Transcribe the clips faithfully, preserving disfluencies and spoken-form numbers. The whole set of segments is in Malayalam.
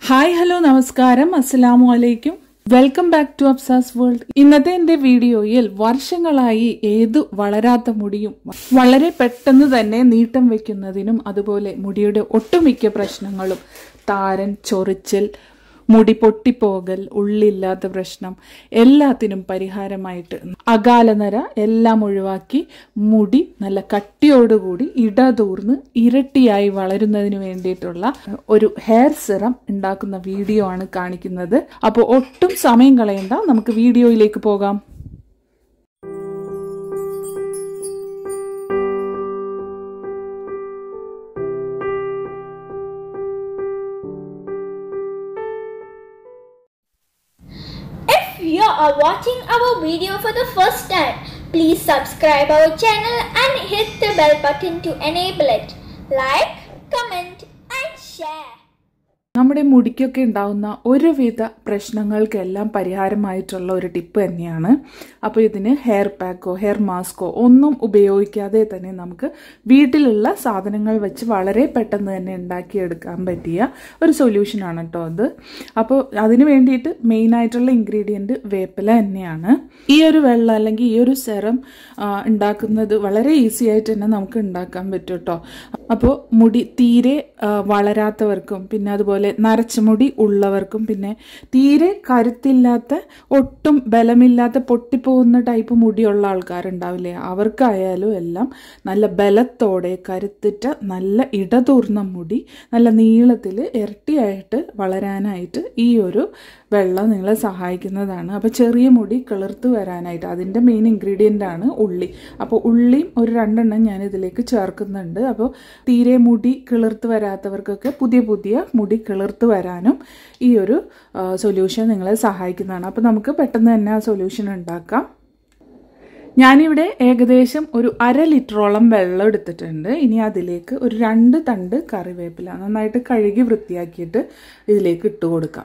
ഹായ് ഹലോ നമസ്കാരം അസ്സലാമു അലൈക്കും welcome back to Absa's world. ഇന്നത്തെ എൻ്റെ വീഡിയോയിൽ വർഷങ്ങളായി ഏതു വളരാത്ത മുടിയും വളരെ പെട്ടെന്ന് തന്നെ നീട്ടം വെക്കുന്നതിനും അതുപോലെ മുടിയുടെ ഒട്ടുമിക്ക പ്രശ്നങ്ങളും താരൻ, ചൊറിച്ചൽ, മുടി പൊട്ടിപ്പോകൽ, ഉള്ളില്ലാത്ത പ്രശ്നം എല്ലാത്തിനും പരിഹാരമായിട്ട് അകാലനര എല്ലാം ഒഴിവാക്കി മുടി നല്ല കട്ടിയോടുകൂടി ഇടതൂർന്ന് ഇരട്ടിയായി വളരുന്നതിന് വേണ്ടിയിട്ടുള്ള ഒരു ഹെയർ സിറം ഉണ്ടാക്കുന്ന വീഡിയോ ആണ് കാണിക്കുന്നത്. അപ്പോൾ ഒട്ടും സമയം കളയണ്ട, നമുക്ക് വീഡിയോയിലേക്ക് പോകാം. If you are watching our video for the first time, please subscribe our channel and hit the bell button to enable it. Like, comment and share. നമ്മുടെ മുടിക്കൊക്കെ ഉണ്ടാവുന്ന ഒരുവിധ പ്രശ്നങ്ങൾക്കെല്ലാം പരിഹാരമായിട്ടുള്ള ഒരു ടിപ്പ് തന്നെയാണ്. അപ്പോൾ ഇതിന് ഹെയർ പാക്കോ ഹെയർ മാസ്കോ ഒന്നും ഉപയോഗിക്കാതെ തന്നെ നമുക്ക് വീട്ടിലുള്ള സാധനങ്ങൾ വെച്ച് വളരെ പെട്ടെന്ന് തന്നെ ഉണ്ടാക്കിയെടുക്കാൻ പറ്റിയ ഒരു സൊല്യൂഷനാണ് കേട്ടോ അത്. അപ്പോൾ അതിന് വേണ്ടിയിട്ട് മെയിനായിട്ടുള്ള ഇൻഗ്രീഡിയൻറ്റ് വേപ്പില തന്നെയാണ്. ഈ ഒരു വെള്ളം അല്ലെങ്കിൽ ഈ ഒരു സെറം ഉണ്ടാക്കുന്നത് വളരെ ഈസി ആയിട്ട് തന്നെ നമുക്ക് ഉണ്ടാക്കാൻ പറ്റും കേട്ടോ. അപ്പോൾ മുടി തീരെ വളരാത്തവർക്കും പിന്നെ അതുപോലെ നരച്ച മുടി ഉള്ളവർക്കും പിന്നെ തീരെ കരുത്തില്ലാത്ത ഒട്ടും ബലമില്ലാത്ത പൊട്ടിപ്പോകുന്ന ടൈപ്പ് മുടിയുള്ള ആൾക്കാരുണ്ടാവില്ലേ, അവർക്കായാലും എല്ലാം നല്ല ബലത്തോടെ കരുത്തിറ്റ നല്ല ഇടതൂർന്ന മുടി നല്ല നീളത്തിൽ ഇരട്ടിയായിട്ട് വളരാനായിട്ട് ഈ ഒരു വെള്ളം നിങ്ങളെ സഹായിക്കുന്നതാണ്. അപ്പോൾ ചെറിയ മുടി കിളിർത്ത് വരാനായിട്ട് അതിൻ്റെ മെയിൻ ഇൻഗ്രീഡിയൻ്റ് ആണ് ഉള്ളി. അപ്പോൾ ഉള്ളിയും ഒരു രണ്ടെണ്ണം ഞാൻ ഇതിലേക്ക് ചേർക്കുന്നുണ്ട്. അപ്പോൾ തീരെ മുടി കിളിർത്ത് വരാത്തവർക്കൊക്കെ പുതിയ പുതിയ മുടി കിളിർത്ത് വരാനും ഈ ഒരു സൊല്യൂഷൻ നിങ്ങളെ സഹായിക്കുന്നതാണ്. അപ്പോൾ നമുക്ക് പെട്ടെന്ന് തന്നെ ആ സൊല്യൂഷൻ ഉണ്ടാക്കാം. ഞാനിവിടെ ഏകദേശം ഒരു അര ലിറ്ററോളം വെള്ളം എടുത്തിട്ടുണ്ട്. ഇനി അതിലേക്ക് ഒരു രണ്ട് തണ്ട് കറിവേപ്പില നന്നായിട്ട് കഴുകി വൃത്തിയാക്കിയിട്ട് ഇതിലേക്ക് ഇട്ട് കൊടുക്കാം.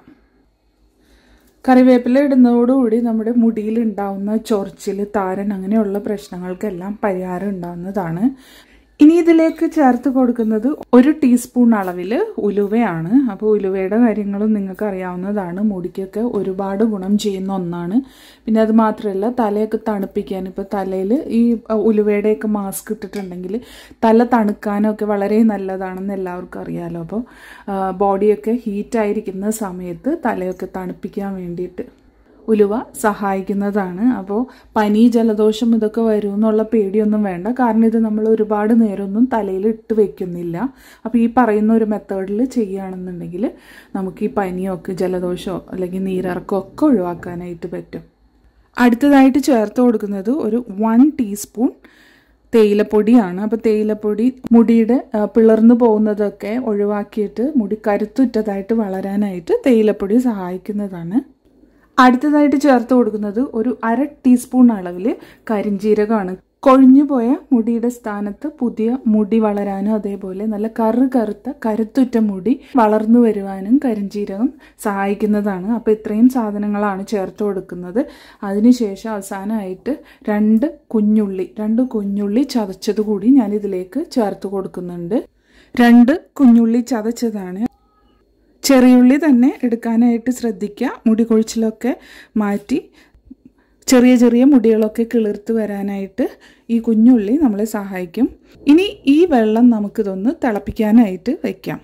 കറിവേപ്പില ഇടുന്നതോടുകൂടി നമ്മുടെ മുടിയിൽ ഉണ്ടാവുന്ന ചൊറിച്ചിൽ, താരൻ അങ്ങനെയുള്ള പ്രശ്നങ്ങൾക്കെല്ലാം പരിഹാരം ഉണ്ടാവുന്നതാണ്. ഇനി ഇതിലേക്ക് ചേർത്ത് കൊടുക്കുന്നത് ഒരു ടീസ്പൂൺ അളവിൽ ഉലുവയാണ്. അപ്പോൾ ഉലുവയുടെ കാര്യങ്ങളും നിങ്ങൾക്ക് അറിയാവുന്നതാണ്, മുടിക്കൊക്കെ ഒരുപാട് ഗുണം ചെയ്യുന്ന ഒന്നാണ്. പിന്നെ അത് മാത്രമല്ല തലയൊക്കെ തണുപ്പിക്കാൻ, ഇപ്പോൾ തലയിൽ ഈ ഉലുവയുടെയൊക്കെ മാസ്ക് ഇട്ടിട്ടുണ്ടെങ്കിൽ തല തണുക്കാനൊക്കെ വളരെ നല്ലതാണെന്ന് എല്ലാവർക്കും അറിയാമല്ലോ. അപ്പോൾ ബോഡിയൊക്കെ ഹീറ്റായിരിക്കുന്ന സമയത്ത് തലയൊക്കെ തണുപ്പിക്കാൻ വേണ്ടിയിട്ട് ഉലുവ സഹായിക്കുന്നതാണ്. അപ്പോൾ പനി, ജലദോഷം ഇതൊക്കെ വരും എന്നുള്ള പേടിയൊന്നും വേണ്ട, കാരണം ഇത് നമ്മൾ ഒരുപാട് നേരമൊന്നും തലയിൽ ഇട്ട് വെക്കുന്നില്ല. അപ്പോൾ ഈ പറയുന്ന ഒരു മെത്തേഡിൽ ചെയ്യുകയാണെന്നുണ്ടെങ്കിൽ നമുക്ക് ഈ പനിയൊക്കെ ജലദോഷമോ അല്ലെങ്കിൽ നീരിറക്കമോ ഒക്കെ ഒഴിവാക്കാനായിട്ട് പറ്റും. അടുത്തതായിട്ട് ചേർത്ത് കൊടുക്കുന്നത് ഒരു വൺ ടീസ്പൂൺ തേയിലപ്പൊടിയാണ്. അപ്പോൾ തേയിലപ്പൊടി മുടിയുടെ പിളർന്നു പോകുന്നതൊക്കെ ഒഴിവാക്കിയിട്ട് മുടി കരുത്തുറ്റതായിട്ട് വളരാനായിട്ട് തേയിലപ്പൊടി സഹായിക്കുന്നതാണ്. അടുത്തതായിട്ട് ചേർത്ത് കൊടുക്കുന്നത് ഒരു അര ടീസ്പൂൺ അളവിൽ കരിഞ്ജീരകമാണ്. കൊഴിഞ്ഞു പോയ മുടിയുടെ സ്ഥാനത്ത് പുതിയ മുടി വളരാനും അതേപോലെ നല്ല കറു കറുത്ത കരുത്തുറ്റ മുടി വളർന്നു വരുവാനും കരിഞ്ജീരകം സഹായിക്കുന്നതാണ്. അപ്പോൾ ഇത്രയും സാധനങ്ങളാണ് ചേർത്ത് കൊടുക്കുന്നത്. അതിനുശേഷം അവസാനമായിട്ട് രണ്ട് കുഞ്ഞുള്ളി രണ്ട് കുഞ്ഞുള്ളി ചതച്ചത് കൂടി ഞാൻ ഇതിലേക്ക് ചേർത്ത് കൊടുക്കുന്നുണ്ട്. രണ്ട് കുഞ്ഞുള്ളി ചതച്ചതാണ്. ചെറിയുള്ളി തന്നെ എടുക്കാനായിട്ട് ശ്രദ്ധിക്കുക. മുടി കൊഴിച്ചിലൊക്കെ മാറ്റി ചെറിയ ചെറിയ മുടികളൊക്കെ കിളിർത്ത് വരാനായിട്ട് ഈ കുഞ്ഞുള്ളി നമ്മളെ സഹായിക്കും. ഇനി ഈ വെള്ളം നമുക്കിതൊന്ന് തിളപ്പിക്കാനായിട്ട് വയ്ക്കാം.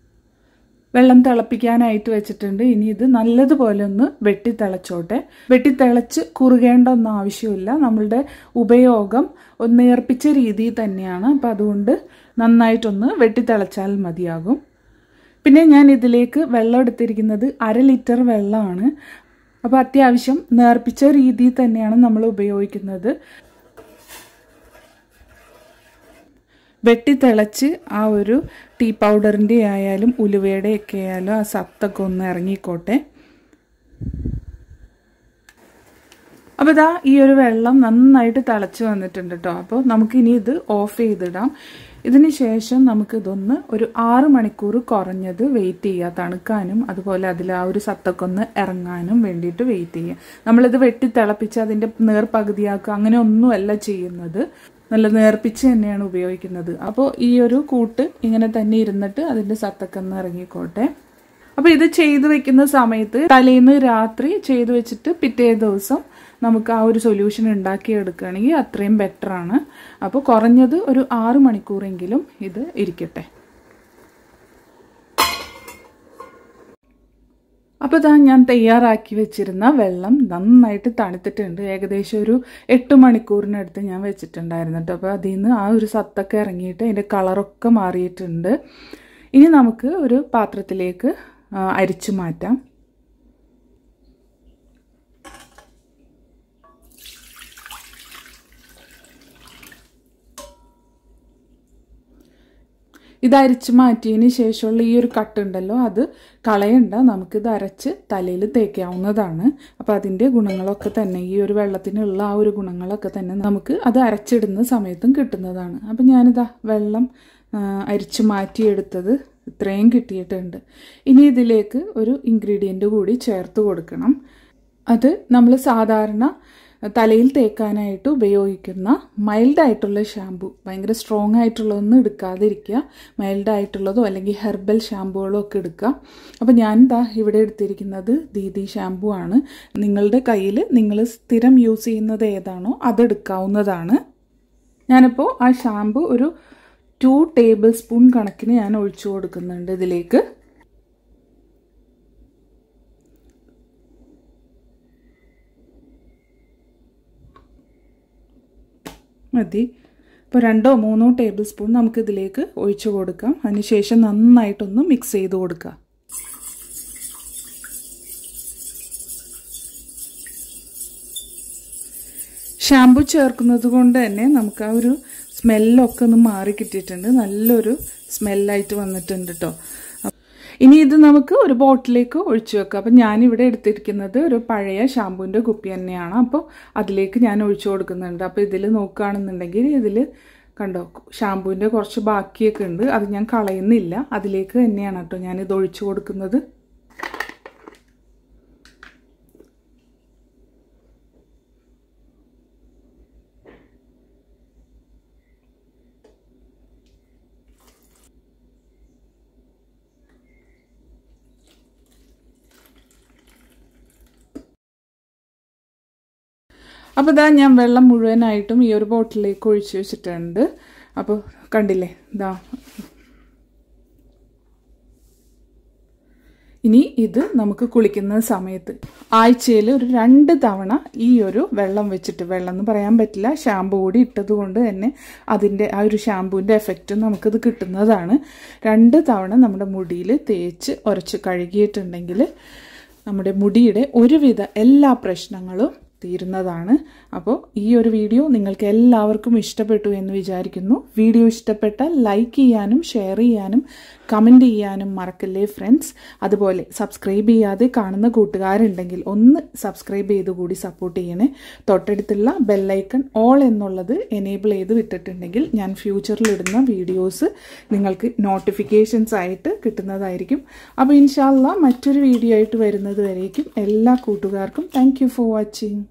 വെള്ളം തിളപ്പിക്കാനായിട്ട് വെച്ചിട്ടുണ്ട്. ഇനി ഇത് നല്ലതുപോലെ ഒന്ന് വെട്ടി തിളച്ചോട്ടെ. വെട്ടി തിളച്ച് കുറുകേണ്ട ഒന്നും ആവശ്യമില്ല. നമ്മളുടെ ഉപയോഗം ഒന്ന് നേർപ്പിച്ച രീതിയിൽ തന്നെയാണ്. അപ്പം അതുകൊണ്ട് നന്നായിട്ടൊന്ന് വെട്ടി തിളച്ചാൽ മതിയാകും. പിന്നെ ഞാൻ ഇതിലേക്ക് വെള്ളം എടുത്തിരിക്കുന്നത് അര ലിറ്റർ വെള്ളമാണ്. അപ്പോൾ അത്യാവശ്യം നേർപ്പിച്ച രീതിയിൽ തന്നെയാണ് നമ്മൾ ഉപയോഗിക്കുന്നത്. വെട്ടി തിളച്ച് ആ ഒരു ടീ പൗഡറിൻ്റെ ആയാലും ഉലുവയുടെ ഒക്കെ ആയാലും ആ സത്തൊക്കെ ഒന്ന് ഇറങ്ങിക്കോട്ടെ. അപ്പോൾ ഇതാ ഈ ഒരു വെള്ളം നന്നായിട്ട് തിളച്ച് വന്നിട്ടുണ്ട് കേട്ടോ. അപ്പോൾ നമുക്കിനി ഇത് ഓഫ് ചെയ്തിടാം. ഇതിന് ശേഷം നമുക്കിതൊന്ന് ഒരു ആറ് മണിക്കൂർ കുറഞ്ഞത് വെയിറ്റ് ചെയ്യുക, തണുക്കാനും അതുപോലെ അതിൽ ആ ഒരു സത്തൊക്കെ ഒന്ന് ഇറങ്ങാനും വേണ്ടിയിട്ട് വെയിറ്റ് ചെയ്യുക. നമ്മളിത് വെട്ടി തിളപ്പിച്ച് അതിൻ്റെ നേർപകുതിയാക്കുക അങ്ങനെ ഒന്നുമല്ല ചെയ്യുന്നത്, നല്ല നേർപ്പിച്ച് തന്നെയാണ് ഉപയോഗിക്കുന്നത്. അപ്പോൾ ഈ ഒരു കൂട്ട് ഇങ്ങനെ തന്നെ ഇരുന്നിട്ട് അതിൻ്റെ സത്തൊക്കെ ഒന്ന് ഇറങ്ങിക്കോട്ടെ. അപ്പോൾ ഇത് ചെയ്തു വെക്കുന്ന സമയത്ത് തലേന്ന് രാത്രി ചെയ്തു വെച്ചിട്ട് പിറ്റേ ദിവസം നമുക്ക് ആ ഒരു സൊല്യൂഷൻ ഉണ്ടാക്കിയെടുക്കുകയാണെങ്കിൽ അത്രയും ബെറ്ററാണ്. അപ്പോൾ കുറഞ്ഞത് ഒരു ആറ് മണിക്കൂറെങ്കിലും ഇത് ഇരിക്കട്ടെ. അപ്പോൾ ഇതാ ഞാൻ തയ്യാറാക്കി വെച്ചിരുന്ന വെള്ളം നന്നായിട്ട് തണുത്തിട്ടുണ്ട്. ഏകദേശം ഒരു എട്ട് മണിക്കൂറിനടുത്ത് ഞാൻ വെച്ചിട്ടുണ്ടായിരുന്നു കേട്ടോ. അപ്പോൾ അതിൽ നിന്ന് ആ ഒരു സത്തൊക്കെ ഇറങ്ങിയിട്ട് അതിൻ്റെ കളറൊക്കെ മാറിയിട്ടുണ്ട്. ഇനി നമുക്ക് ഒരു പാത്രത്തിലേക്ക് അരിച്ചു മാറ്റാം. ഇത് അരിച്ച് മാറ്റിയതിന് ശേഷമുള്ള ഈ ഒരു കട്ടുണ്ടല്ലോ അത് കളയണ്ട, നമുക്കിത് അരച്ച് തലയിൽ തേക്കാവുന്നതാണ്. അപ്പോൾ അതിൻ്റെ ഗുണങ്ങളൊക്കെ തന്നെ ഈ ഒരു വെള്ളത്തിനുള്ള ആ ഒരു ഗുണങ്ങളൊക്കെ തന്നെ നമുക്ക് അത് അരച്ചിടുന്ന സമയത്തും കിട്ടുന്നതാണ്. അപ്പം ഞാനിതാ വെള്ളം അരിച്ച് മാറ്റിയെടുത്തത് ഇത്രയും കിട്ടിയിട്ടുണ്ട്. ഇനി ഇതിലേക്ക് ഒരു ഇൻഗ്രീഡിയൻ്റ് കൂടി ചേർത്ത് കൊടുക്കണം. അത് നമ്മൾ സാധാരണ തലയിൽ തേക്കാനായിട്ട് ഉപയോഗിക്കുന്ന മൈൽഡായിട്ടുള്ള ഷാമ്പു, ഭയങ്കര സ്ട്രോങ് ആയിട്ടുള്ളതൊന്നും എടുക്കാതിരിക്കുക. മൈൽഡായിട്ടുള്ളതോ അല്ലെങ്കിൽ ഹെർബൽ ഷാമ്പുകളോ ഒക്കെ എടുക്കുക. അപ്പോൾ ഞാനിതാ ഇവിടെ എടുത്തിരിക്കുന്നത് ദീദി ഷാമ്പു ആണ്. നിങ്ങളുടെ കയ്യിൽ നിങ്ങൾ സ്ഥിരം യൂസ് ചെയ്യുന്നത് ഏതാണോ അതെടുക്കാവുന്നതാണ്. ഞാനിപ്പോൾ ആ ഷാമ്പു ഒരു ടു ടേബിൾ സ്പൂൺ കണക്കിന് ഞാൻ ഒഴിച്ചു കൊടുക്കുന്നുണ്ട് ഇതിലേക്ക്. മതി. ഇപ്പോൾ രണ്ടോ മൂന്നോ ടേബിൾ സ്പൂൺ നമുക്കിതിലേക്ക് ഒഴിച്ചു കൊടുക്കാം. അതിനുശേഷം നന്നായിട്ടൊന്ന് മിക്സ് ചെയ്ത് കൊടുക്കുക. ഷാമ്പു ചേർക്കുന്നത് കൊണ്ട് തന്നെ നമുക്ക് ആ ഒരു സ്മെല്ലൊക്കെ ഒന്ന് മാറി കിട്ടിയിട്ടുണ്ട്. നല്ലൊരു സ്മെല്ലായിട്ട് വന്നിട്ടുണ്ട് കേട്ടോ. ഇനി ഇത് നമുക്ക് ഒരു ബോട്ടിലേക്ക് ഒഴിച്ചു വെക്കാം. അപ്പം ഞാനിവിടെ എടുത്തിരിക്കുന്നത് ഒരു പഴയ ഷാമ്പൂവിൻ്റെ കുപ്പി തന്നെയാണ്. അപ്പോൾ അതിലേക്ക് ഞാൻ ഒഴിച്ചു കൊടുക്കുന്നുണ്ട്. അപ്പോൾ ഇതിൽ നോക്കുകയാണെന്നുണ്ടെങ്കിൽ ഇതിൽ കണ്ടോ ഷാമ്പൂവിൻ്റെ കുറച്ച് ബാക്കിയൊക്കെ ഉണ്ട്. അത് ഞാൻ കളയുന്നില്ല, അതിലേക്ക് തന്നെയാണ് കേട്ടോ ഞാനിത് ഒഴിച്ചു കൊടുക്കുന്നത്. അപ്പോൾ ഇതാ ഞാൻ വെള്ളം മുഴുവനായിട്ടും ഈ ഒരു ബോട്ടിലേക്ക് ഒഴിച്ചു വെച്ചിട്ടുണ്ട്. അപ്പോൾ കണ്ടില്ലേ ഇതാ. ഇനി ഇത് നമുക്ക് കുളിക്കുന്ന സമയത്ത് ആഴ്ചയിൽ ഒരു രണ്ട് തവണ ഈ ഒരു വെള്ളം വെച്ചിട്ട്, വെള്ളം എന്ന് പറയാൻ പറ്റില്ല, ഷാമ്പു കൂടി ഇട്ടത് കൊണ്ട് തന്നെ അതിൻ്റെ ആ ഒരു ഷാമ്പൂവിൻ്റെ എഫക്റ്റും നമുക്കിത് കിട്ടുന്നതാണ്. രണ്ട് തവണ നമ്മുടെ മുടിയിൽ തേച്ച് ഉരച്ച് കഴുകിയിട്ടുണ്ടെങ്കിൽ നമ്മുടെ മുടിയുടെ ഒരുവിധ എല്ലാ പ്രശ്നങ്ങളും തീരുന്നതാണ്. അപ്പോൾ ഈ ഒരു വീഡിയോ നിങ്ങൾക്ക് എല്ലാവർക്കും ഇഷ്ടപ്പെട്ടു എന്ന് വിചാരിക്കുന്നു. വീഡിയോ ഇഷ്ടപ്പെട്ടാൽ ലൈക്ക് ചെയ്യാനും ഷെയർ ചെയ്യാനും കമൻറ്റ് ചെയ്യാനും മറക്കല്ലേ ഫ്രണ്ട്സ്. അതുപോലെ സബ്സ്ക്രൈബ് ചെയ്യാതെ കാണുന്ന കൂട്ടുകാരുണ്ടെങ്കിൽ ഒന്ന് സബ്സ്ക്രൈബ് ചെയ്ത് കൂടി സപ്പോർട്ട് ചെയ്യണേ. തൊട്ടടുത്തുള്ള ബെല്ലൈക്കൺ ഓൾ എന്നുള്ളത് എനേബിൾ ചെയ്ത് വിട്ടിട്ടുണ്ടെങ്കിൽ ഞാൻ ഫ്യൂച്ചറിലിടുന്ന വീഡിയോസ് നിങ്ങൾക്ക് നോട്ടിഫിക്കേഷൻസ് ആയിട്ട് കിട്ടുന്നതായിരിക്കും. അപ്പോൾ ഇൻഷാ അല്ലാഹ് മറ്റൊരു വീഡിയോ ആയിട്ട് വരുന്നത് വരേക്കും എല്ലാ കൂട്ടുകാർക്കും താങ്ക് യു ഫോർ വാച്ചിങ്.